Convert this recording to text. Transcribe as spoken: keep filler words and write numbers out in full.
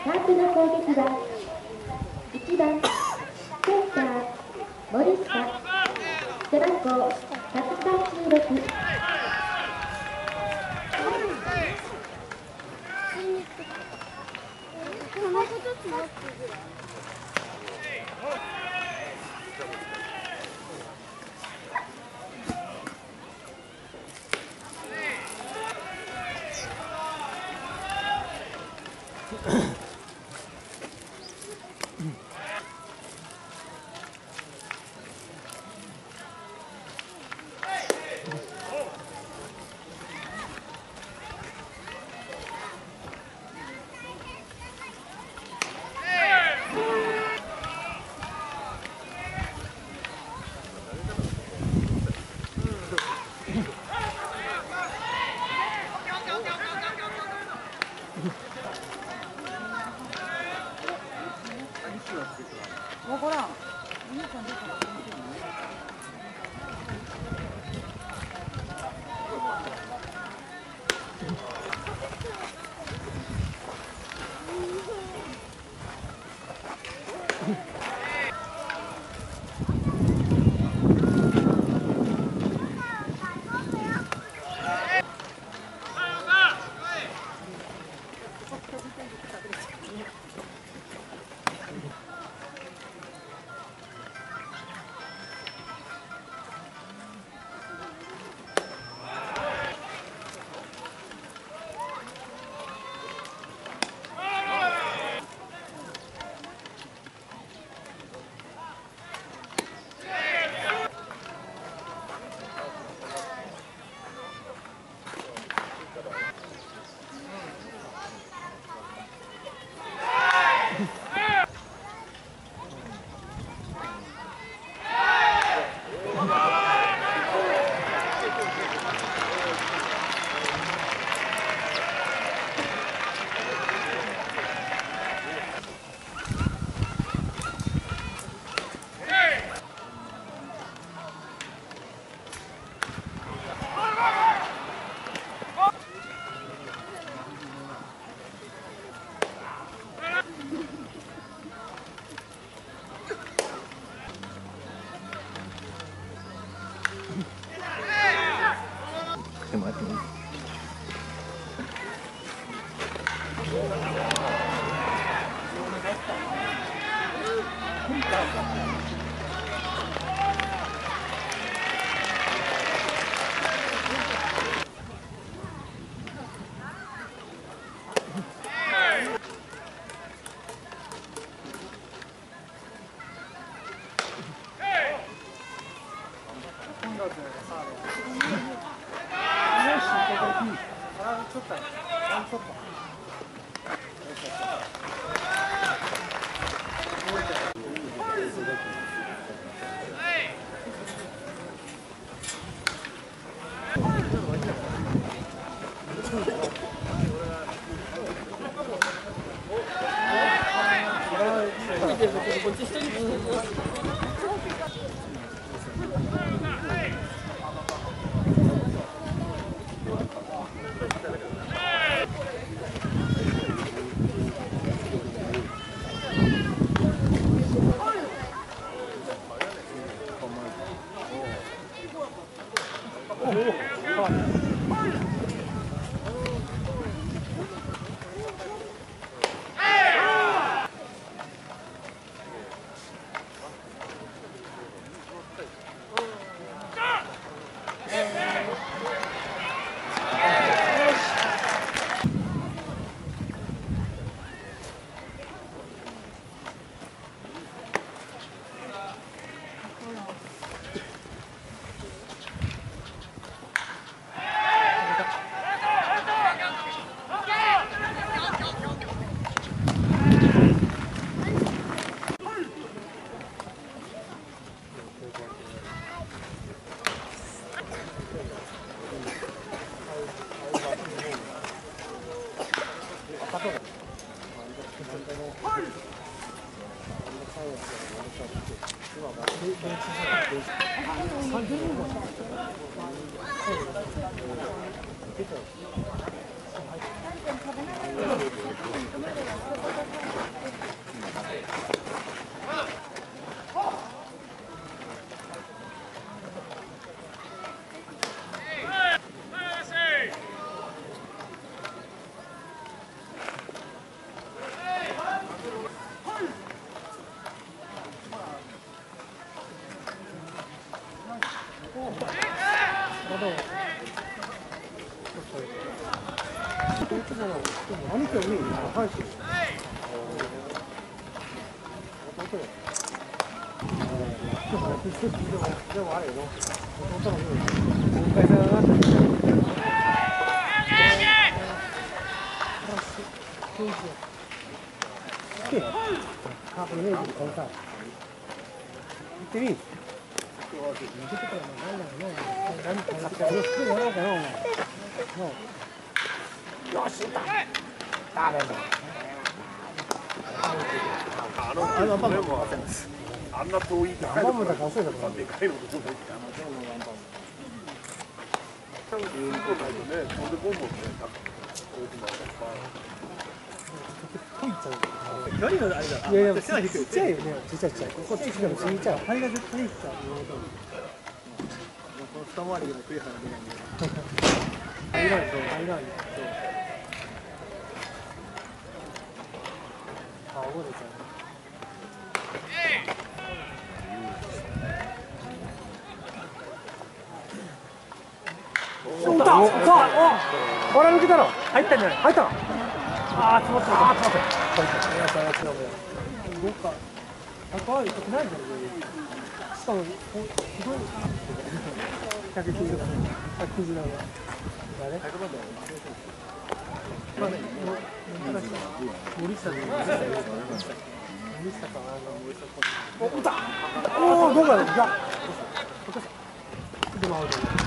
カープの攻撃はいちばんセンター森下、背番号ひゃくさんじゅうろく。 わからん。お兄ちゃん出たら楽しいね。こっち一人はい。 つだろう。兄貴は海に阪神。弟よ。でもあれよ。弟の海。今回さがあった。カープのイメージでこのさ。行ってみ。よし、ダメだ。 あの、あの場面もあんな遠い高いところでかいのところで。多分、いいことないとね、飛んでこんもんね。 何のあれだ。いやいや、ちっちゃいよね。ちっちゃいちっちゃい。こっちでもちっちゃい。あれが絶対いいっすよ。この二回りでもクリアな出ないんで。入らないと入らない。あ、覚えてた。おった。お、お、ほら抜けたろ。入ったんじゃない。入った。ああ、詰まった。ああ、詰まった。どっか。あ、可愛い。これないじゃん。しかも、すごい。百九十。百九十なの。あれ。まあね、森下。森下か。森下か。お、打った。おお、どうだろう。じゃ。でもアウト。